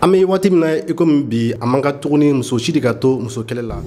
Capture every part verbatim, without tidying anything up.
Ami wati mina iko bi amanga tuguni muso shidi ka to muso kɛlɛ la.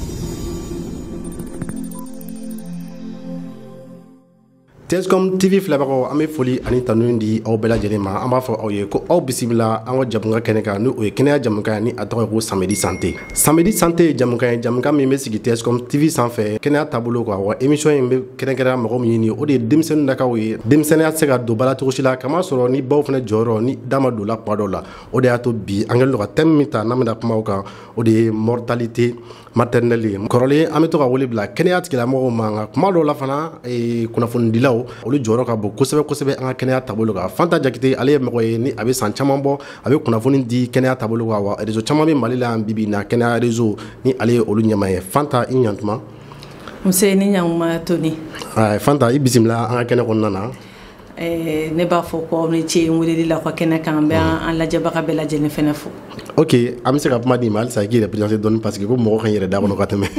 Tescom T V filabagaw an bɛ foli ani tanu di aw bɛɛ lajɛlen ma. An b'a fɔ aw ye ko aw bisimila an ka jamukan kɛnɛ kan n'o ye kɛnɛya jamukan ni a tɔgɔ ye ko Samedi Santé. Samedi Santé jamukan ye jamukan min bɛ sigi Tescom T V sanfɛ kɛnɛya taabolo kan wa émission in bɛ kɛrɛnkɛrɛnya mɔgɔ min ye o de ye denmisɛnninw nakaw ye. Denmisɛnninya tɛ se ka don bala cogo si la kama sɔrɔ ni baw fana jɔyɔrɔ ni da ma don la kuma dɔw la. O de y'a to bi an kɛlen don ka thème min ta n'an bɛna kuma o kan o de ye mortalité maternelle ye. Kɔrɔlen an bɛ to ka wele bila kɛnɛya tigilamɔgɔw ma nka kuma dɔw la fana kunnafonidilaw olu jɔyɔrɔ ka bon kosɛbɛ kosɛbɛ an ka kɛnɛya taabolo kan. Fanta Jakite ale ye mɔgɔ ye ni a bɛ san caman bɔ a bɛ kunnafoni di kɛnɛya taabolo kan wa réseau caman bɛ Mali la yan bi bi na kɛnɛya réseau ni ale ye olu ɲɛmaa ye. Fanta i ɲantuma. Muso ni ɲantuma Toni. Fanta i bisimila an ka kɛnɛ kɔnɔna na. Eh, ne b'a fɔ ko ni ce weleli la ko kɛnɛ kan bɛ an lajɛbaga bɛɛ lajɛlen fɛnɛ fo. Ok, an bɛ se ka kuma di ma halisa i k'i représenter dɔɔni parce que ko mɔgɔ kan yɛrɛ da kɔnɔ ka tɛmɛ.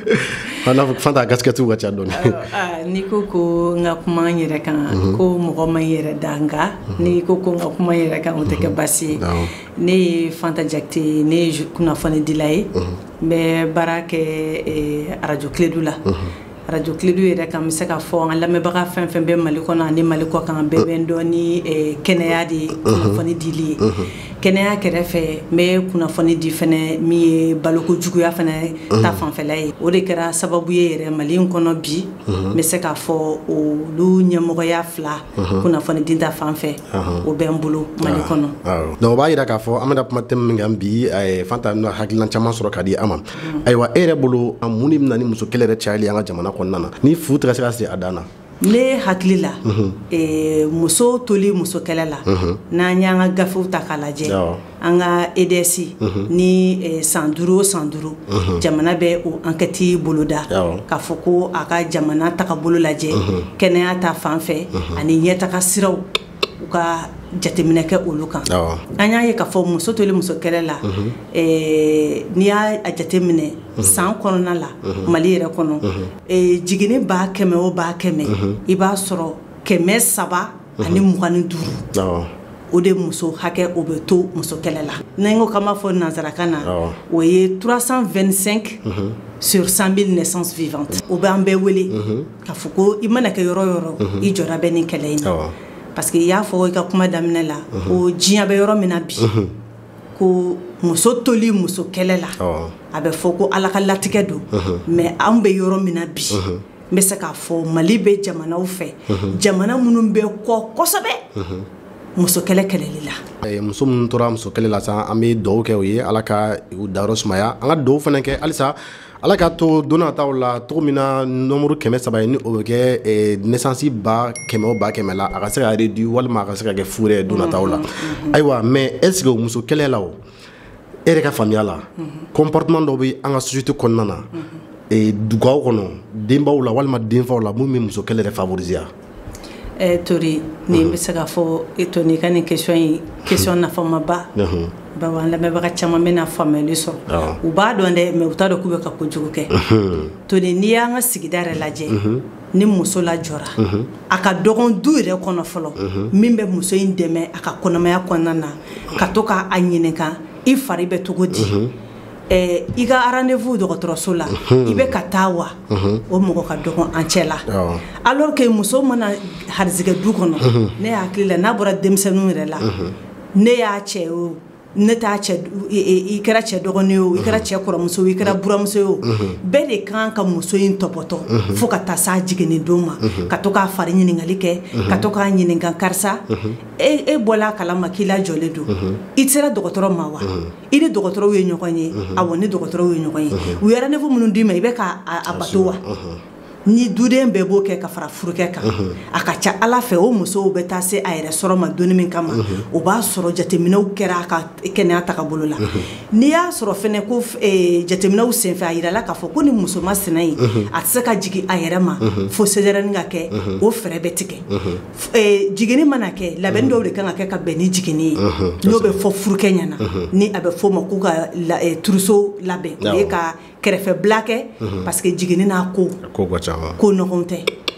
Fanta casquette ka ca dɔɔni. Ni ko ko n ka kuma n yɛrɛ kan ko mɔgɔ ma yɛrɛ da nka ni ko ko n ka kuma n yɛrɛ kan o tɛ kɛ baasi ye. Ne ye Fanta Jakite ne ye kunnafonidila ye n bɛ baara kɛ radio Kiledu la. Radio Kiledu yɛrɛ kan bɛ se ka fɔ an ka lamɛnbaga fɛn fɛn bɛ Mali kɔnɔ ani Mali kɔ kan bɛɛ bɛ n dɔn ni kɛnɛya de ye kunnafoni dili ye. Kɛnɛya kɛrɛfɛ n bɛ kunnafoni di fɛnɛ min ye balokojuguya fɛnɛ ta fanfɛla ye. O de kɛra sababu ye yɛrɛ Mali in kɔnɔ bi n bɛ se ka fɔ olu ɲɛmɔgɔya fila kunnafoni di ta fanfɛ o bɛ n bolo Mali kɔnɔ. Donc o b'a yira k'a fɔ an bɛna kuma thème min kan bi Fanta bɛna hakilina caman sɔrɔ ka di an ma. Ayiwa e yɛrɛ bolo mun de bɛna ni muso kɛlɛ yɛrɛ cayali an ka jamana kɔnɔna na ni fu tɛ ka se ka se a dan na. Ne hakili la muso toli muso kɛlɛ la n'an y'an ka gafew ta k'a lajɛ an ka E D S ni san duuru o san duuru jamana bɛ o enquête boloda k'a fɔ ko a ka jamana tagabolo lajɛ kɛnɛya ta fanfɛ ani ɲɛtaga siraw u ka jateminɛ kɛ olu kan. An y'a ye k'a fɔ muso toli muso kɛlɛ la n'i y'a jateminɛ san kɔnɔna la Mali yɛrɛ kɔnɔ jiginni ba kɛmɛ o ba kɛmɛ i b'a sɔrɔ kɛmɛ saba ani mugan ni duuru o de muso hakɛ o bɛ to muso kɛlɛ la. N'an ko k'an b'a fɔ nanzarakan na o ye trois cent vingt-cinq sur cent mille naissances vivantes. O bɛ an bɛɛ wele k'a fɔ ko i mana kɛ yɔrɔ yɔrɔ i jɔra bɛ nin kɛlɛ in na. Parce que i y'a fɔ i ka kuma daminɛ la ko diɲɛ bɛ yɔrɔ min na bi ko muso toli muso kɛlɛ la a bɛ fɔ ko Ala ka latigɛ don mais an bɛ yɔrɔ min na bi n bɛ se k'a fɔ Mali bɛ jamanaw fɛ jamana minnu bɛ kɔ kosɛbɛ muso kɛlɛ kɛlɛli la. Muso minnu tora muso kɛlɛ la sa an bɛ dugawu kɛ o ye Ala ka u dayɔrɔ sumaya an ka dugawu fana kɛ halisa Ala k'a to don nataw la cogo min na nombre kɛmɛ saba ye ni o bɛ kɛ naissance ba kɛmɛ o ba kɛmɛ la a ka se ka réduit walima a ka se ka kɛ fu yɛrɛ don nataw la. Ayiwa mais est-ce que muso kɛlɛ la o e yɛrɛ ka faamuya la comportement dɔw bɛ an ka société kɔnɔna na dugawu kɔnɔ denbaw la walima denfaw la mun bɛ muso kɛlɛ yɛrɛ favoriser. Tori ni bɛ se ka fɔ e Toni ka nin question in question nafamaba bawo an lamɛnbaga caman bɛna faamuyali sɔrɔ u b'a dɔn dɛ mais u t'a dɔn k'u bɛ ka kojugu kɛ. Toni n'i y'an ka sigida yɛrɛ lajɛ ni muso lajɔra a ka dɔgɔn du yɛrɛ kɔnɔ fɔlɔ min bɛ muso in dɛmɛ a ka kɔnɔmaya kɔnɔna na ka to k'a ɲininka i fari bɛ cogo di i ka rendez-vous dɔgɔtɔrɔso la i bɛ ka taa wa o mɔgɔ ka dɔgɔn an cɛ la alors que muso mana harizigɛ du kɔnɔ ne hakili la n'a bɔra denmisɛnninw yɛrɛ la ne y'a cɛ o ne t'a cɛ i kɛra cɛ dɔgɔnin o i kɛra cɛ kɔrɔmuso i kɛra buramuso o bɛɛ de kan ka muso in tɔpɔtɔ fo ka taa s'a jiginni don ma ka to k'a fari ɲininkali kɛ ka to k'a ɲininka karisa e bɔla a kalama k'i lajɔlen don i sera dɔgɔtɔrɔ ma wa i ni dɔgɔtɔrɔw ye ɲɔgɔn ye awɔ ni dɔgɔtɔrɔw ye ɲɔgɔn ye u ye rendez-vous minnu d'i ma i bɛ k'a bato wa ni duden bɛɛ b'o kɛ ka fara furukɛ kan a ka ca Ala fɛ o musow bɛ taa se a yɛrɛ sɔrɔ ma donni min kama o b'a sɔrɔ jateminɛw kɛra a ka kɛnɛya tagabolo la n'i y'a sɔrɔ fɛnɛ ko jateminɛw senfɛ a yirala k'a fɔ ko ni muso ma sina in a tɛ se ka jigin a yɛrɛ ma fo césarienne ka kɛ o fɛɛrɛ bɛ tigɛ jiginni mana kɛ labɛnni dɔw de kan ka kɛ ka bɛn ni jiginni ye n'o bɛ fɔ furukɛ ɲɛna ni a bɛ fɔ o ma ko ka turuso labɛn o ye ka kɛrɛfɛ bila kɛ parce que jiginni n'a ko ko nɔgɔn tɛ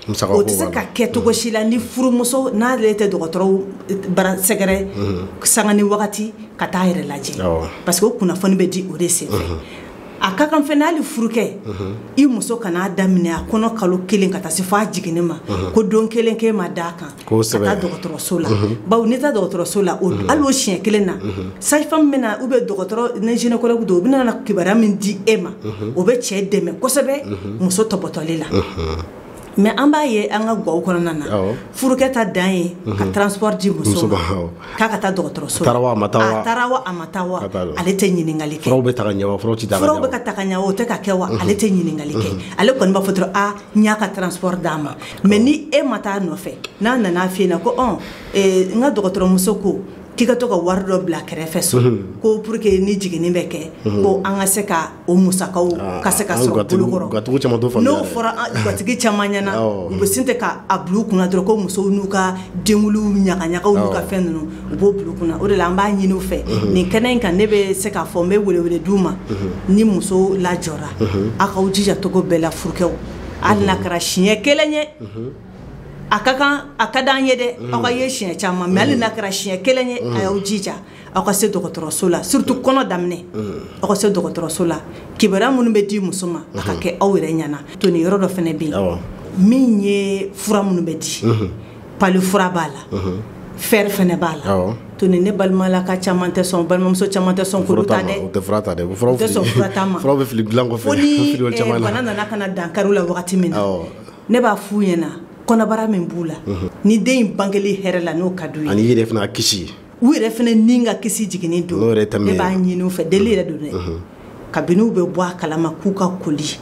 o tɛ se ka kɛ cogo si la ni furumuso n'ale tɛ dɔgɔtɔrɔw bara sɛgɛrɛ sanga ni wagati ka taa yɛrɛ lajɛ parce que o kunnafoni bɛ di o de senfɛ a ka kan fɛnɛ hali furukɛ i muso kana daminɛ a kɔnɔ kalo kelen ka taa se f'a jiginni ma ko don kelen k'e ma d'a kan ka taa dɔgɔtɔrɔso la bawo n'i taa dɔgɔtɔrɔso la hali o siɲɛ kelen na sage-femme bɛna ou bien dɔgɔtɔrɔ ni gynécologue don u bɛna na kibaruya min di e ma o bɛ cɛ dɛmɛ kosɛbɛ muso tɔbɔtɔli la mais an b'a ye an ka gaw kɔnɔna na furukɛ ta dan ye ka transport di muso ma k'a ka taa dɔgɔtɔrɔso la a taara wa a ma taa wa ale tɛ ɲininkali kɛ furaw bɛ ta ka ɲɛ wa furaw tɛ ta ka ɲɛ furaw bɛ ka ta ka ɲɛ o tɛ ka kɛ wa ale tɛ ɲininkali kɛ ale kɔni b'a fɔ dɔrɔn a n y'a ka transport d'a ma mais ni e ma taa nɔfɛ n'a nana f'i ɲɛna ko ɔn n ka dɔgɔtɔrɔmuso ko k'i ka to ka wari dɔ bila kɛrɛfɛ so ko pour que ni jiginni bɛ kɛ ko an ka se ka o musakaw ka se ka sɔrɔ bolokɔrɔ n'o fɔra gatigi caman ɲɛna u bɛ sin tɛ k'a bila u kunna dɔrɔn ko musow n'u ka denwuluw ɲagaɲagaw n'u ka fɛn ninnu u b'o bila u kunna o de la an b'a ɲini u fɛ nin kɛnɛ in kan ne bɛ se k'a fɔ n bɛ welewele d'u ma ni muso lajɔra a k'aw jija cogo bɛɛ la furukɛw hali n'a kɛra siɲɛ kelen ye a ka kan a ka d'an ye dɛ aw ka ye siɲɛ caman mais hali n'a kɛra siɲɛ kelen ye a y'aw jija aw ka se dɔgɔtɔrɔso la surtout kɔnɔ daminɛ aw ka se dɔgɔtɔrɔso la kibaruya minnu bɛ di muso ma a ka kɛ aw yɛrɛ ɲɛna to ni yɔrɔ dɔ fana bɛ yen min ye fura minnu bɛ di pali fura b'a la fer fana b'a la to ni ne balimalaka caman tɛ sɔn balimamuso caman tɛ sɔn k'olu ta dɛ o tɛ fura ta dɛ o tɛ sɔn fura ta ma furaw bɛ fili dilan kɔfɛ fo ni bana nana ka na dankari la wagati min na ne b'a f'u ɲɛna kɔnɔbara min b'u la ni den in bangeli hɛrɛ la n'o ka d'u ye ani yɛrɛ fana kisi u yɛrɛ fana ni ka kisi jiginni don ne b'a ɲini u fɛ deli yɛrɛ don dɛ kabini u bɛ bɔ a kalama k'u ka koli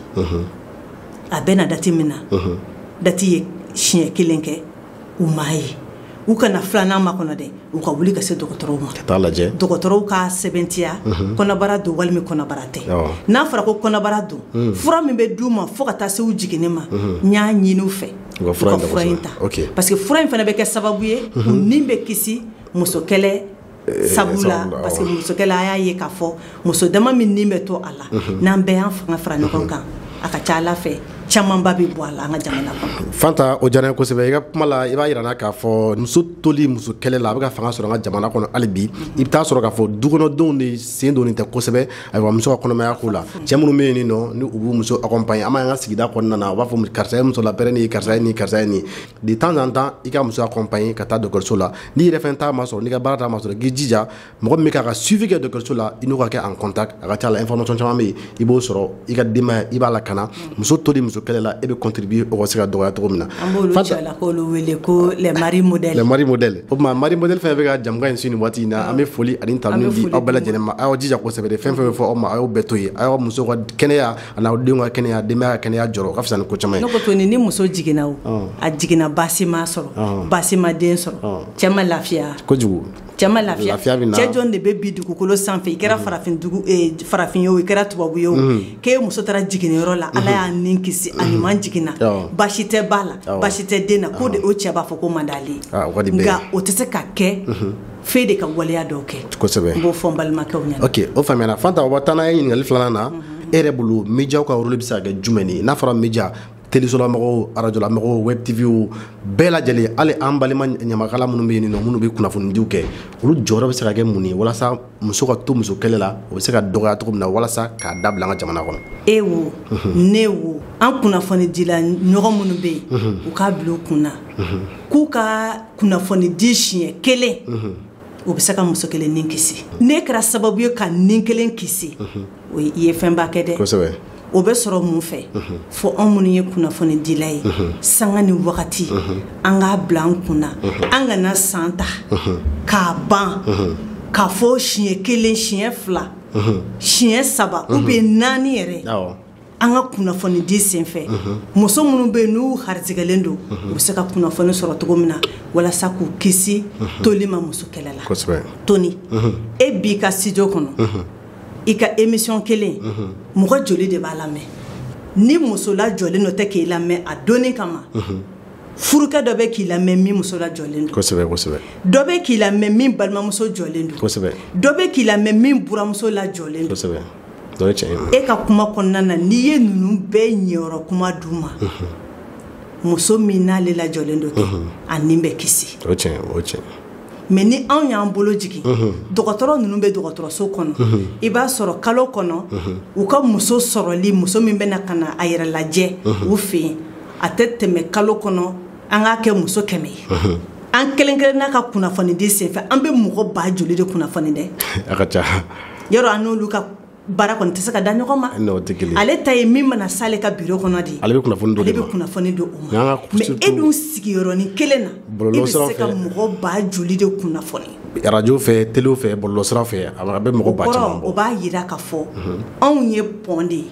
a bɛ na dati min na dati ye siɲɛ kelen kɛ u m'a ye u kana filanan ma kɔnɔ dɛ u ka wuli ka se dɔgɔtɔrɔw ma ka taa lajɛ dɔgɔtɔrɔw ka sɛbɛntiya kɔnɔbara don walima kɔnɔbara tɛ n'a fɔra ko kɔnɔbara don fura min bɛ d'u ma fo ka taa se u jiginni ma n y'a ɲini u fɛ u ka fura in ta parce que fura in fana bɛ kɛ sababu ye u ni bɛ kisi muso kɛlɛ sabu la parce que muso kɛlɛ a y'a ye k'a fɔ muso dama min ni bɛ to a la n'an bɛɛ y'an fanga fara ɲɔgɔn kan a ka ca Ala fɛ camanba bɛ bɔ a la an ka jamana kɔnɔ. Fanta o diyara n ye kosɛbɛ i ka kuma la i b'a yira n na k'a fɔ muso toli muso kɛlɛ la a bɛ ka fanga sɔrɔ an ka jamana kɔnɔ hali bi i bɛ taa sɔrɔ k'a fɔ dukɔnɔdenw de sen donnen tɛ kosɛbɛ ayiwa muso ka kɔnɔmaya ko la cɛ minnu bɛ yen nɔ ni u b'u muso accompagner an b'an ka sigida kɔnɔna na u b'a fɔ karisa ye muso lapɛrɛnni ye karisa ye nin karisa ye nin de temps en temps i ka muso accompagner ka taa dɔgɔtɔrɔso la n'i yɛrɛ fɛn t'a ma sɔrɔ n'i ka baara t'a ma sɔrɔ k'i jija mɔgɔ min bɛ k'a ka suivi kɛ dɔgɔtɔrɔso la i n'u ka kɛ en contact a ka ca la information caman bɛ yen i b'o sɔrɔ i ka denbaya i b'a lakana muso toli muso kɛlɛ la e bɛ contribuer o ka se ka dɔgɔya cogo min na an b'olu cɛla k'olu wele ko les maris modèles les maris modèles o tuma mari modèle fɛn fɛn bɛ ka jamukan in su nin waati in na an bɛ foli ani tanuni di aw bɛɛ lajɛlen ma a y'aw jija kosɛbɛ de fɛn fɛn bɛ fɔ aw ma a y'o bɛɛ to yen a y'aw muso ka kɛnɛya a n'aw denw ka kɛnɛya denbaya ka kɛnɛya jɔrɔ o ka fisa ni ko caman ye ne ko to ni ni muso jiginna o a jiginna baasi ma sɔrɔ baasi ma den sɔrɔ cɛ ma lafiya kojugu cɛ ma lafiya cɛ jɔn de bɛ bi dugukolo sanfɛ i kɛra farafin dugu farafin ye o i kɛra tubabu ye o k'e muso taara jiginniyɔrɔ la Ala y'a nin kisi a ɲuman jiginna baasi tɛ ba la baasi tɛ den na ko de o cɛ b'a fɔ ko man d'ale nka o tɛ se ka kɛ f'e de ka waleya dɔw kɛ kosɛbɛ n b'o fɔ n balimakɛw ɲɛna ok o faamuyana Fanta o b'a taa n'a ye ɲininkali filanan na e yɛrɛ bolo médiaw ka rôle bɛ se ka kɛ jumɛn ye n'a fɔra média télésola mɔgɔw arajola mɔgɔw web tv bɛɛ lajɛlen hali an balima ɲamakala minnu bɛ yen nɔ minnu bɛ kunnafonidiw kɛ olu jɔyɔrɔ bɛ se ka kɛ mun ye walasa muso ka to muso kɛlɛ la o bɛ se ka dɔgɔya cogo min na walasa k'a dabila an ka jamana kɔnɔ e wo ne wo an kunnafonidila ɲɔgɔn minnu bɛ yen u k'a bila u kunna k'u ka kunnafonidi siɲɛ kelen o bɛ se ka muso kelen nin kisi ne kɛra sababu ye ka nin kelen kisi o i ye fɛnba kɛ dɛ kosɛbɛ o bɛ sɔrɔ mun fɛ fo anw minnu ye kunnafoni dila ye sanga ni wagati an k'a bila an kunna an kana san ta k'a ban k'a fɔ siɲɛ kelen siɲɛ fila siɲɛ saba ou bien naani yɛrɛ an ka kunnafoni di senfɛ muso minnu bɛ yen n'u harizigɛlen don u bɛ se ka kunnafoni sɔrɔ cogo min na walasa k'u kisi toli ma muso kɛlɛ la Toni e b'i ka studio kɔnɔ i ka émission kelen mɔgɔ joli de b'a lamɛn ni muso la jɔlen dɔ tɛ k'i lamɛn a donni kama furukɛ dɔ bɛ k'i lamɛn min muso la jɔlen don kosɛbɛ kosɛbɛ dɔ bɛ k'i lamɛn min balimamuso jɔlen don kosɛbɛ dɔ bɛ k'i lamɛn min buramuso la jɔlen don kosɛbɛ e ka kuma kɔnɔna na n'i ye ninnu bɛɛ ɲɛyɔrɔ kuma d'u ma muso min n'ale lajɔlen do kɛ a nin bɛ kisi o tiɲɛ o tiɲɛ mais ni anw y'an bolo jigin dɔgɔtɔrɔ ninnu bɛ dɔgɔtɔrɔso kɔnɔ i b'a sɔrɔ kalo kɔnɔ u ka muso sɔrɔli muso min bɛna ka na a yɛrɛ lajɛ u fɛ yen a tɛ tɛmɛ kalo kɔnɔ an k'a kɛ muso kɛmɛ ye an kelen kelen n'a ka kunnafoni di senfɛ an bɛ mɔgɔ ba joli de kunnafoni dɛ a ka ca yɔrɔ an n'olu ka baara kɔni tɛ se ka da ɲɔgɔn ma ale ta ye min mana s'ale ka bureau kɔnɔ de ale bɛ kunnafoni dɔ ale bɛ kunnafoni di o ma mais e dun sigiyɔrɔnin kelen na e bɛ se ka mɔgɔ ba joli de kunnafoni radio fɛ télé fɛ bɔlɔlɔsira fɛ a bɛ mɔgɔ ba caman bɔ o b'a yira k'a fɔ anw ye pɔn de ye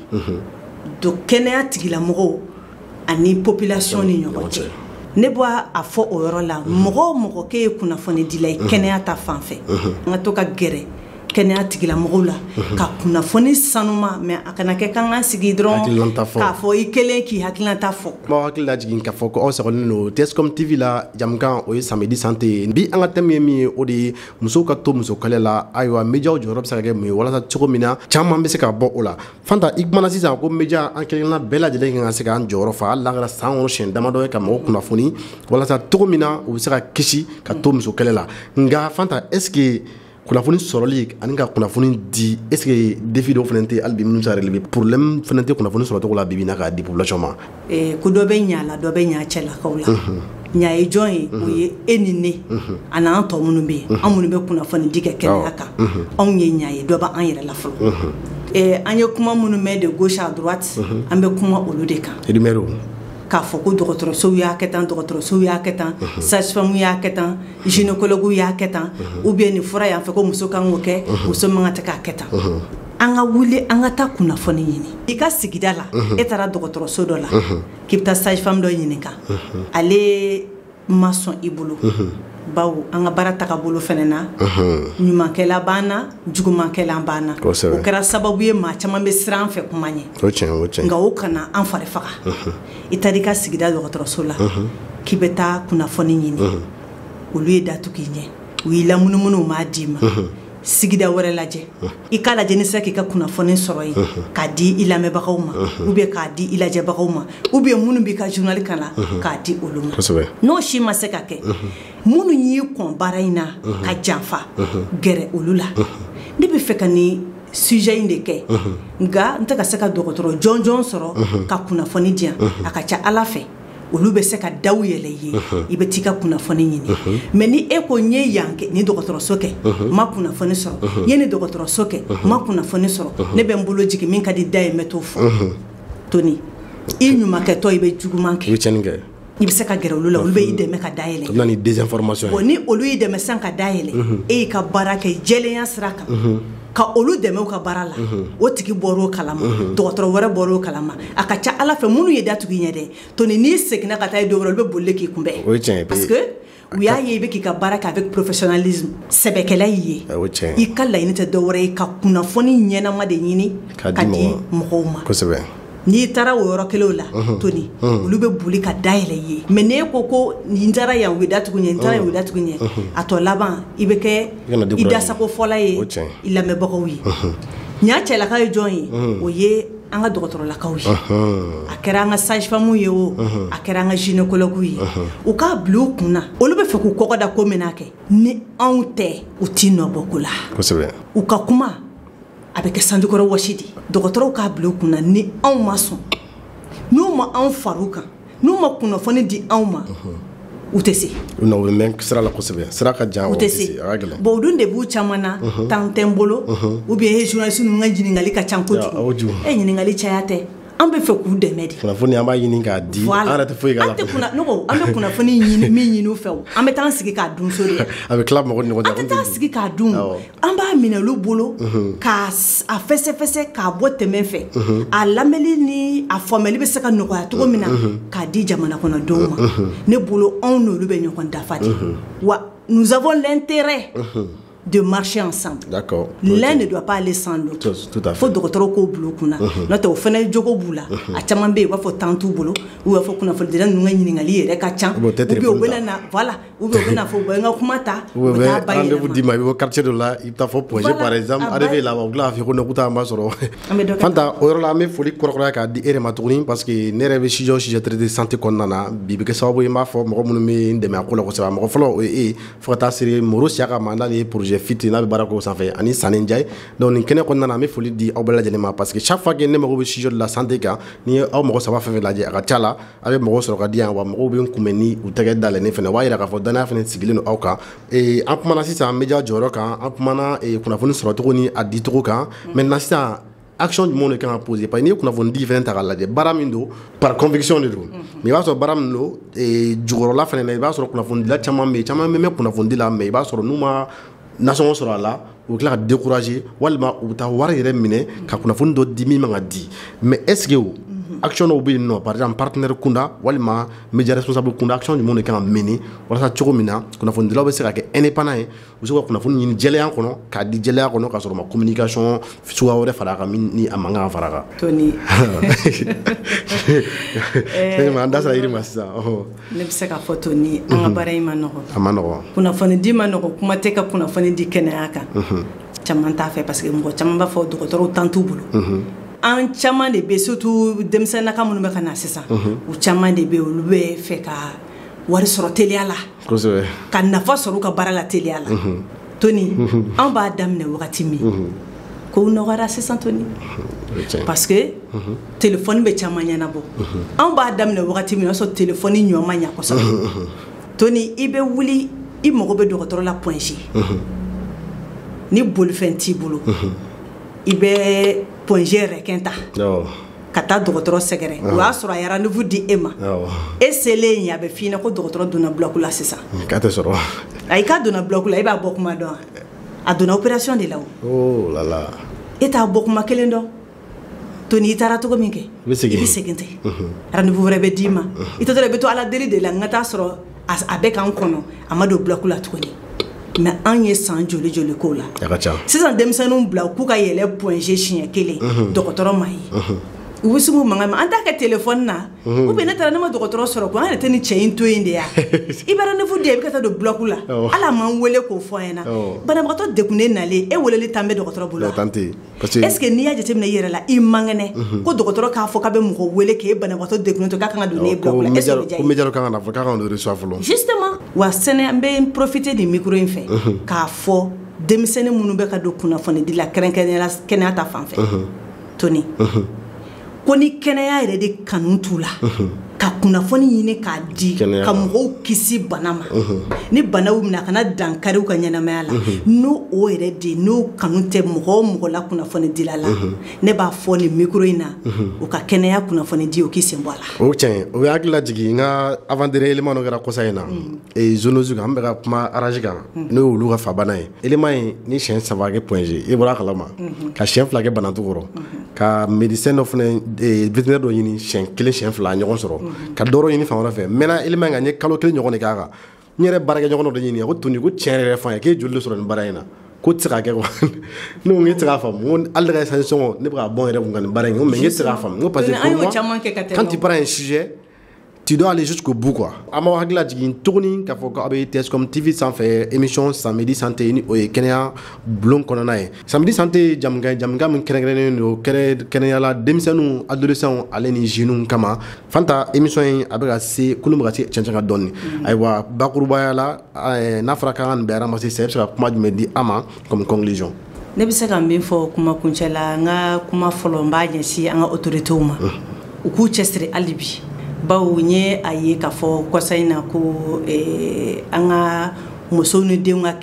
do kɛnɛya tigilamɔgɔw ani population ni ɲɔgɔn cɛ ne b'a a fɔ o yɔrɔ la mɔgɔ o mɔgɔ k'e ye kunnafoni dila ye kɛnɛya ta fan fɛ an ka to ka gɛrɛ kɛnɛya tigilamɔgɔw la ka kunnafoni sanuma mais a kana kɛ kan ka sigi dɔrɔn k'a fɔ i kelen k'i hakililata fɔ ma hakili lajigin k'a fɔ ko aw sagalen don Tescom T V la jamukan o ye samedi santé ye bi an ka thème ye min ye o de ye musow ka to muso kɛlɛ la ayiwa médiaw jɔyɔrɔ bɛ se ka kɛ mun ye walasa cogo min na caman bɛ se ka bɔ o la Fanta i kumana sisan ko média an kelenna bɛɛ lajɛlen kan ka se k'an jɔyɔrɔ fa hali n'a kɛra san kɔnɔ siɲɛ damadɔ ye ka mɔgɔw kunnafoni walasa cogo min na u bɛ se ka kisi ka to muso kɛlɛ la nka Fanta est ce que kunnafoni sɔrɔli ani ka kunnafoni di est ce que défi dɔw fana tɛ hali bi minnu bɛ se ka relever problème fana tɛ kunnafoni sɔrɔcogo la bibi in na k'a di population ma ko dɔ bɛ ɲa la dɔ bɛ ɲa cɛlakaw la ɲa ye jɔn ye o ye e ni ne a n'an tɔ minnu bɛ yen an minnu bɛ kunnafoni di kɛ kɛnɛya kan anw ye ɲa ye dɔ b'an yɛrɛ la fɔlɔ an ye kuma minnu mɛn de gauche à droite an bɛ kuma olu de kan k'a fɔ ko dɔgɔtɔrɔsow y'a kɛ tan dɔgɔtɔrɔsow y'a kɛ tan sage-femme y'a kɛ tan gynécologue y'a kɛ tan ou bien nin fɔra yan fɛ ko muso kan k'o kɛ muso man ka tɛ k'a kɛ tan an ka wuli an ka taa kunnafoni ɲini i ka sigida la e taara dɔgɔtɔrɔso dɔ la k'i bɛ taa sage-femme dɔ ɲininka ale ma sɔn i bolo bawo an ka baara taga bolo fɛnɛ na ɲumankɛla b'an na jugumankɛla b'an na o kɛra sababu ye maa caman bɛ siran an fɛ kuma ɲɛ nka o kana an fari faga i taara i ka sigida dɔgɔtɔrɔso la k'i bɛ taa kunnafoni ɲini olu ye datugu i ɲɛ u y'i lamunumunu u m'a d'i ma sigida wɛrɛ lajɛ i k'a lajɛ ni sera k'i ka kunnafoni sɔrɔ yen k'a di i lamɛnbagaw ma ou bien k'a di i lajɛbagaw ma ou bien minnu b'i ka journal kan la k'a di olu ma n'o si ma se ka kɛ minnu y'i kɔn baara in na ka janfa gɛrɛ olu la ne bɛ fɛ ka nin sujet in de kɛ nka n tɛ ka se ka dɔgɔtɔrɔ jɔn jɔn sɔrɔ ka kunnafoni di yan a ka ca Ala fɛ olu bɛ se ka daw yɛlɛ ye i bɛ t'i ka kunnafoni ɲini mais ni e ko n ye yan kɛ ni dɔgɔtɔrɔso kɛ n ma kunnafoni sɔrɔ n ye ni dɔgɔtɔrɔso kɛ n ma kunnafoni sɔrɔ ne bɛ n bolo jigin min ka di da ye n bɛ t'o fɔ Toni i ɲumankɛtɔ i bɛ juguman kɛ i bɛ se ka gɛrɛ olu la olu bɛ i dɛmɛ ka da yɛlɛ ni désinformation bon ni olu y'i dɛmɛ sisan ka da yɛlɛ e y'i ka baara kɛ jɛlenya sira kan ka olu dɛmɛ u ka baara la o tigi bɔr'o kalama dɔgɔtɔrɔ wɛrɛ bɔr'o kalama a ka ca Ala fɛ minnu ye datugu i ɲɛ dɛ Toni n'i seginna ka taa ye don wɛrɛ olu bɛ boli k'i kunbɛn parce que u y'a ye i bɛ k'i ka baara kɛ avec professionnalisme sɛbɛkɛla y'i ye i ka laɲini tɛ dɔ wɛrɛ ye ka kunnafoni ɲɛnama de ɲini ka di mɔgɔw ma n'i taara o yɔrɔ kelen la Toni olu bɛ boli ka dayɛlɛ i ye mais n'e ko ko nin taara yan u bɛ datugu ɲɛ nin taara yan u bɛ datugu ɲɛ a tɔ laban i bɛ kɛ i dasako fɔla ye i lamɛnbagaw ye ɲa cɛlaka ye jɔn ye o ye an ka dɔgɔtɔrɔlakaw ye a kɛra an ka sage-femme ye o a kɛra an ka gynécologue ye u k'a bila u kunna olu bɛ fɛ k'u kɔgɔ da ko min na kɛ ni anw tɛ u t'i nɔbɔ ko la u ka kuma a bɛ kɛ sanjukɔrɔ wɔsi de dɔgɔtɔrɔw k'a bila u kunna ni anw ma sɔn n'u ma anw far'u kan n'u ma kunnafoni di anw ma u tɛ se u bɛ mɛn sira la kosɛbɛ sira ka jan u tɛ se bon o dun de b'u caman na temps tɛ n bolo ou bien e journaliste ninnu ka ɲininkali ka ca kojugu e ɲininkali caya tɛ an bɛ fɛ k'u dɛmɛ de kunnafoni an b'a ɲini k'a di an yɛrɛ tɛ foyi k'a la ne ko an bɛ kunnafoni ɲini min ɲini u fɛ o an bɛ taa sigi k'a dun so de a bɛ tila mɔgɔw ni ɲɔgɔn cɛ an tɛ taa sigi k'a dun an b'a minɛ olu bolo k'a fɛsɛfɛsɛ k'a bɔ tɛmɛ fɛ a lamɛnni ni a faamuyali bɛ se ka nɔgɔya cogo min na k'a di jamana kɔnɔdenw ma ne bolo anw n'olu bɛ ɲɔgɔn dafa de wa nous avons l'intérêt de marcher ensemble. D'accord. L'un ne doit pas aller sans l'autre. Tout à fait. Faut docteur ko bulu kuna. N'o o fana jogo bula. A caman be wa fo tantu bulu. Ou wa fo kuna fo dira nunga ɲiningali yɛrɛ ka ca. Ou bien o bena na voilà. Ou bien o bena fo ba nga kuma ta. Ou bien rendez-vous dima au quartier de là, il t'a fait projet par exemple. Arrivé là, on l'a fait qu'on a goûté à ma soro. Fanta o yɔrɔ la an bɛ foli kɔrɔkɔrɔ k'a di e yɛrɛ ma tuguni parce que ne yɛrɛ bɛ sujet o sujet traité santé kɔnɔna na bi bɛ kɛ sababu ye n b'a fɔ mɔgɔ minnu bɛ n dɛmɛ a ko la kosɛbɛ mɔgɔ fɔlɔ o ye e fo ka taa se Moro Siaka ma n'ale ye projet fit n'a bɛ baara k'o sanfɛ ani Sani Ndiaye donc nin kɛnɛ kɔnɔna na an bɛ foli di aw bɛɛ lajɛlen ma parce que chaque fois que ne mago bɛ sujet de la santé kan ni ye aw mɔgɔ saba fɛn fɛn lajɛ a ka ca la a bɛ mɔgɔ sɔrɔ ka di yan wa mɔgɔw bɛ n kunbɛn ni u tɛgɛ dalen fɛnɛ o b'a yira k'a fɔ danaya fɛnɛ sigilen don aw kan ee an kumana sisan média jɔyɔrɔ kan an kumana kunnafoni sɔrɔcogo ni a dicogo kan maintenant sisan action jumɛn de kan ka poser parce que n'i ye kunnafoni di fɛnɛ ta k'a lajɛ baara min don par conviction de don mais i b'a sɔrɔ baara min don jukɔrɔla fɛnɛ na i b'a sɔrɔ kunnafonidila caman bɛ yen caman bɛ mɛn kunnafonidi la mais i b'a sɔrɔ n'u ma nasɔngɔ sɔrɔ a la u tila ka décourager walima u bɛ taa wari yɛrɛ minɛ ka kunnafoni dɔ di min man ka di mais est ce que o action dɔw bɛ yen nɔ par exemple partenaire kunda walima média responsable kunda action jumɛn de kan ka mɛni walasa cogo min na kunnafonidilaw bɛ se ka kɛ indépendant ye u bɛ se ka kunnafoni ɲini jɛlenya kɔnɔ k'a di jɛlenya kɔnɔ k'a sɔrɔ ma communication suguya wɛrɛ fara a kan min ni a man kan ka fara a kan. Toni an da sera yiri ma sisan. Ne bɛ se k'a fɔ Toni an ka baara in ma nɔgɔ. A ma nɔgɔ. Kunnafoni di ma nɔgɔ kuma tɛ ka kunnafoni di kɛnɛya kan. Caman t'a fɛ parce que mɔgɔ caman b'a fɔ dɔgɔtɔrɔw tan t'u bolo. An caman de bɛ surtout denmisɛnninnaka minnu bɛ ka na sisan u caman de bɛ olu bɛ fɛ ka wari sɔrɔ teliya la ka nafa sɔrɔ u ka baara la teliya la Toni an b'a daminɛ wagati min kow nɔgɔyara sisan Toni parce que téléphone bɛ caman ɲɛnabɔ an b'a daminɛ wagati min o y'a sɔrɔ téléphone ɲɔ ma ɲa kosɛbɛ Toni i bɛ wuli i mago bɛ dɔgɔtɔrɔ la point G ni bolifɛn t'i bolo i bɛ point G yɛrɛ kɛ ta ka taa dɔgɔtɔrɔ sɛgɛrɛ o y'a sɔrɔ a ye rendez-vous di e ma e selen yen a bɛ f'i ɲɛna ko dɔgɔtɔrɔ donna bloc la sisan k'a tɛ sɔrɔ ayi k'a donna bloc la e b'a bɔ kuma dɔn a donna opération de la o oh la la e t'a bɔ kuma kelen dɔn Toni i taara cogo min kɛ i bɛ segin tɛ rendez-vous wɛrɛ bɛ d'i ma i tɛ dɔrɔn i bɛ to ala deli de la n ka taa sɔrɔ a bɛ k'an kɔnɔ a ma don bloc la tuguni mais an ye san joli joli ko la sisan denmisɛnninw bila k'u ka yɛlɛ point G siɲɛ kelen dɔgɔtɔrɔ ma ye u bɛ sugu mankan ma an t'a kɛ téléphone na ou bien ne taara ne ma dɔgɔtɔrɔ sɔrɔ ko an yɛrɛ tɛ ni cɛ in to yen de ya i bɛ rendez-vous di i bɛ ka taa don bloc la hali a m'an wele k'o fɔ an ɲɛna banabagatɔ degunnen nalen e weleli tan bɛ dɔgɔtɔrɔ bolo est ce que n'i y'a jateminɛ i yɛrɛ la i man kɛnɛ ko dɔgɔtɔrɔ k'a fɔ k'a bɛ mɔgɔ wele k'e banabagatɔ degunnen to k'a kan ka don n'e bloc la est ce que o bɛ diya ko média kan ka na fɔ k'a kan ka reçoit fɔlɔ justement wa sɛnɛ n bɛ profiter ni micro in fɛ k'a fɔ denmisɛnnin minnu bɛ ka don kunnafoni di la kɛrɛnkɛrɛnnenya kɛnɛya ta fan fɛ Toni ko ni kɛnɛya yɛrɛ de kanu t'u la ka kunnafoni ɲini k'a di ka mɔgɔw kisi bana ma ni bana y'u minɛ a kana dankari u ka ɲɛnamaya la n'o o yɛrɛ de n'o kanu tɛ mɔgɔ o mɔgɔ la kunnafoni dila la ne b'a fɔ nin micro in na u ka kɛnɛya kunnafoni di o k'i sen bɔ a la o tiɲɛ o ye hakili lajigin n ka avant-dernier élément dɔ kɛra kɔsa in na zoonose kan an bɛ ka kuma rage kan n'o ye olu ka fa bana ye élément in ni siɲɛ saba kɛ point G i bɔra a kalama ka siɲɛ fila kɛ bana tukɔrɔ ka médecin dɔ fana vétérinaire dɔ ɲini siɲɛ kelen siɲɛ fila ɲɔgɔn sɔrɔ ka dɔrɔ ɲini fan wɛrɛ fɛ maintenant élément in kan n ye kalo kelen ɲɔgɔn de k'a kan n yɛrɛ baarakɛ ɲɔgɔn dɔ ɲini ko Toni ko tiɲɛ yɛrɛ fan ye k'e joli de sɔrɔ nin baara in na ko tɛ se ka kɛ quoi ne ko n k'e tɛ se k'a faamu n ko hali ne ka essence sɔngɔ ne bɛ k'a bɔ n yɛrɛ kun ka nin baara in kɛ mais n k'e tɛ se k'a faamu n ko parce que pour moi quand tu prends un sujet tu dois aller jusqu'au bout quoi an b'aw hakili lajigin tuguni k'a fɔ ko aw bɛ T S C O M T V sanfɛ émission Samedi Santé ni o ye kɛnɛya bulon kɔnɔna ye Samedi Santé jamukan jamukan min kɛrɛnkɛrɛnnen don kɛnɛyala denmisɛnninw adolescents ale ni jeunes kama Fanta émission in a bɛ ka se kulu bɛ ka se cɛncɛn kan dɔɔni ayiwa bakurubaya la n'a fɔra k'an ka nin bɛɛ ramasser sisan e bɛ se ka kuma jumɛn di an ma comme conclusion ne bɛ se ka min fɔ kuma kuncɛ la n ka kuma fɔlɔ n b'a ɲɛsin an ka autorités ma u k'u cɛsiri hali bi bawo n ye a ye k'a fɔ kɔsa in na ko an ka musow ni denw ka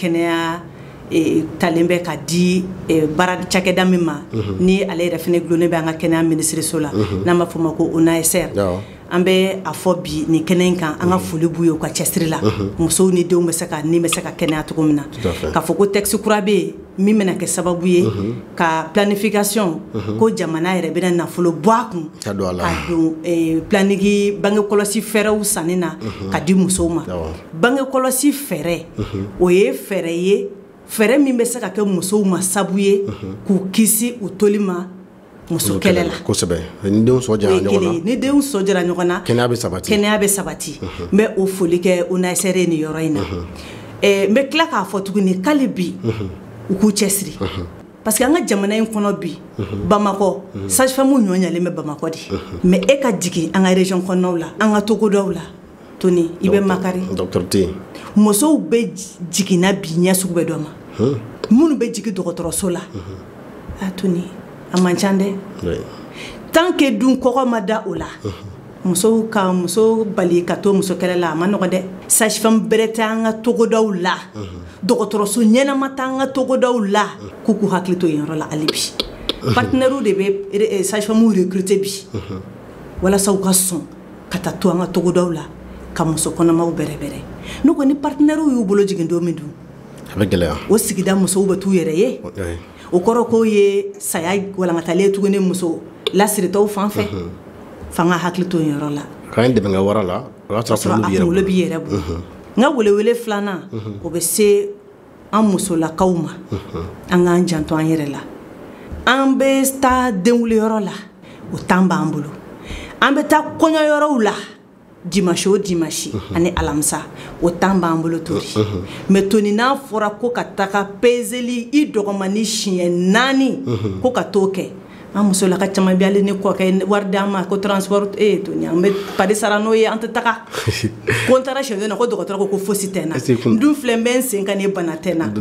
kɛnɛya talen bɛ ka di baara cakɛda min ma ni ale yɛrɛ fana gulonnen bɛ an ka kɛnɛya minisiriso la n'an b'a fɔ o ma ko O N A S R an bɛ a fɔ bi nin kɛnɛ in kan an ka foli b'u ye u ka cɛsiri la musow ni denw bɛ se ka ni bɛ se ka kɛnɛya cogo min na k'a fɔ ko texte kura bɛ yen min bɛna kɛ sababu ye ka planification ko jamana yɛrɛ bɛna nafolo bɔ a kun ka don planigi bange kɔlɔsi fɛɛrɛw sanni na ka di musow ma bange kɔlɔsi fɛɛrɛ o ye fɛɛrɛ ye fɛrɛ min bɛ se ka kɛ musow ma sabu ye k'u kisi u toli ma muso kɛlɛ la kosɛbɛ ni denw sɔ jara ɲɔgɔn na ni denw sɔ jara ɲɔgɔn na kɛnɛya bɛ sabati kɛnɛya bɛ sabati n bɛ o foli kɛ O N A S R ni yɔrɔ in na n bɛ tila k'a fɔ tuguni k'ale bi u k'u cɛsiri parce que an ka jamana in kɔnɔ bi Bamakɔ sage-femme ɲɔɲalen bɛ Bamakɔ de mais e ka jigin an ka région kɔnɔnaw la an ka togodaw la Toni i bɛ makari docteur T musow bɛ jiginna bi ɲɛ sugu bɛ dɔ ma minnu bɛ jigin dɔgɔtɔrɔso la a Toni a man ca dɛ tant que dun kɔgɔ ma da o la musow ka muso bali ka to muso kɛlɛ la a ma nɔgɔ dɛ sage-femme bɛrɛ tɛ an ka togodaw la dɔgɔtɔrɔso ɲɛnama tɛ an ka togodaw la k'u k'u hakili to yen yɔrɔ la hali bi partenaires de bɛ sage-femme recruter bi walasa u ka sɔn ka taa to an ka togodaw la ka muso kɔnɔmaw bɛrɛ bɛrɛ n'u ko ni partenaires y'u bolo jigin don min dun a bɛ gɛlɛya o sigida musow bɛ t'u yɛrɛ ye o kɔrɔ ko ye saya walankatalen tuguni muso lasiritɔw fan fɛ fanga hakili to yen yɔrɔ la k'an dɛmɛ ka wara la o y'a sɔrɔ a kunkolo b'i yɛrɛ bolo n ka welewele filanan o bɛ se an musolakaw ma an k'an janto an yɛrɛ la an bɛ taa denwuliyɔrɔ la o temps b'an bolo an bɛ taa kɔɲɔyɔrɔw la dimanche o dimanche ani alamisa o temps b'an bolo Tori mais Toni n'a fɔra ko ka taga peseli i dɔgɔmani siɲɛ naani ko ka t'o kɛ an musolaka caman bɛ hali ni kɔkɛ wari d'an ma ko transport eh Toni an bɛ pari sara n'o ye an tɛ taga ko n taara siɲɛ na ko dɔgɔtɔrɔ ko ko fosi tɛ n na n dun filɛ n bɛ n sen kan ni bana tɛ n na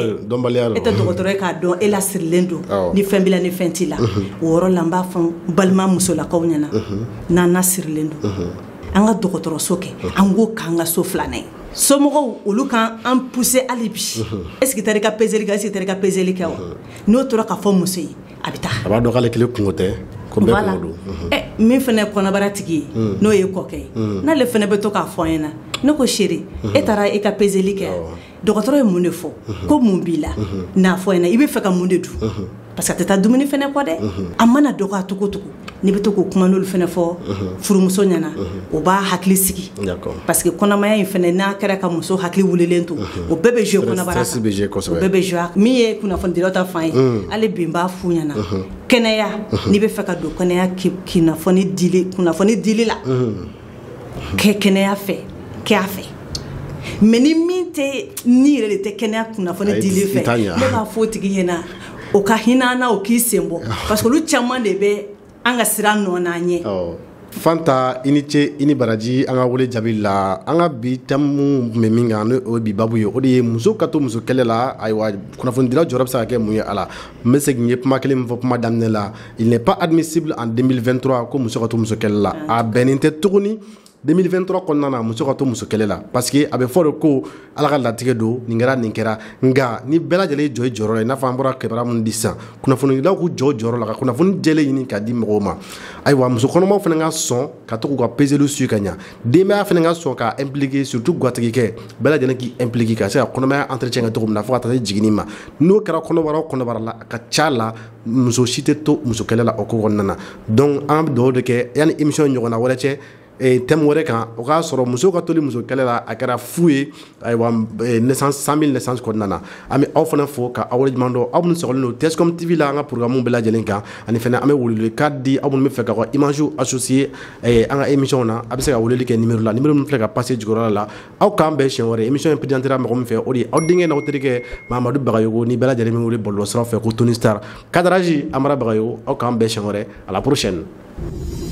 e tɛ dɔgɔtɔrɔ ye k'a dɔn e lasirilen don ni fɛn b'i la ni fɛn t'i la o yɔrɔ la n b'a fɔ n balima musolakaw ɲɛna n'an lasirilen don an ka dɔgɔtɔrɔso kɛ an k'o k'an ka so filanan ye somɔgɔw olu kan an pousser hali bi est-ce que taara i ka peseli kɛ est-ce que taara i ka peseli kɛ wa n'o tora ka fɔ muso ye a bɛ taa a b'a dɔn k'ale kelen kungo tɛ ko bɛɛ kungo don min fana ye kɔnɔbara tigi ye n'o ye kɔkɛ ye n'ale fana bɛ to k'a fɔ an ɲɛna ne ko chérie e taara i ka peseli kɛ dɔgɔtɔrɔ ye mun de fɔ ko mun b'i la n'a fɔ ɲɛna i bɛ fɛ ka mun de dun parce que a tɛ taa dumuni fana kɔ dɛ a mana dɔgɔya cogo cogo n'i bɛ to k'o kuma n'olu fana fɔ furumuso ɲɛna o b'a hakili sigi parce que kɔnɔmaya in fana n'a kɛra ka muso hakili wulilen to o bɛɛ bɛ jouer kɔnɔbara kan o bɛɛ bɛ jouer min ye kunnafonidilaw ta fan ye hali bi n b'a f'u ɲɛna kɛnɛya n'i bɛ fɛ ka don kɛnɛya kunnafoni dili kunnafoni dili la kɛ kɛnɛya fɛ kɛ a fɛ mais ni min tɛ ni yɛrɛ de tɛ kɛnɛya kunnafoni dili fɛ ne b'a fɔ o tigi ɲɛna o ka hinɛ na o k'i sen bɔ parce que olu caman de bɛ an ka sira nɔ n'an ye Fanta i ni ce i ni baraji an ka wele jaabi la an ka bi thème tun bɛ min kan n'o ye bi babu ye o de ye muso ka to muso kɛlɛ la ayiwa kunnafonidilaw jɔyɔrɔ bɛ se ka kɛ mun ye a la n bɛ segin n ye kuma kelen min fɔ kuma daminɛ la il n'est pas admissible en deux mille vingt-trois ko muso ka to muso kɛlɛ la a bɛnnen tɛ tuguni deux mille vingt-trois kɔnɔna na muso ka to muso kɛlɛ la parce que a bɛ fɔ de ko ala ka latigɛ don nin kɛra nin kɛra nka ni bɛɛ lajɛlen jɔ i jɔyɔrɔ la i n'a fɔ an bɔra kibaruya min di sisan kunnafonidilaw k'u jɔ jɔyɔrɔ la ka kunnafoni jɛlen ɲini k'a di mɔgɔw ma ayiwa muso kɔnɔmaw fana ka sɔn ka to k'u ka peseliw suit ka ɲa denbaya fana ka sɔn ka impliquer surtout gatigikɛ bɛɛ lajɛlen k'i impliquer ka se ka kɔnɔmaya entretien kɛ cogo min na fo ka taa se jiginni ma n'o kɛra kɔnɔbara o kɔnɔbara la a ka ca la muso si tɛ to muso kɛlɛ la o ko kɔnɔna na donc an bɛ dugawu de kɛ yanni émission ɲɔgɔnna wɛrɛ cɛ thème wɛrɛ kan o k'a sɔrɔ muso ka toli muso kɛlɛ la a kɛra fu ye ayiwa naissance cent mille naissance kɔnɔna na an bɛ aw fana fo ka aw waleɲuman dɔn aw minnu sɔgɔlen don Tescom T V la an ka programme bɛɛ lajɛlen kan ani fana an bɛ welewelekan di aw minnu bɛ fɛ ka ka image associer an ka émission na a bɛ se ka weleli kɛ numéro la numéro min filɛ ka passer jukɔrɔla la aw k'an bɛn siɲɛ wɛrɛ émission in présentéra mɔgɔ min fɛ o de ye aw denkɛ n'aw terikɛ Mahamadu Bagayogo ni bɛɛ lajɛlen min wele bɔlɔlɔsiraw fɛ ko Tony Star cadrage Amara Bagayogo aw k'an bɛn siɲɛ wɛrɛ à la prochaine.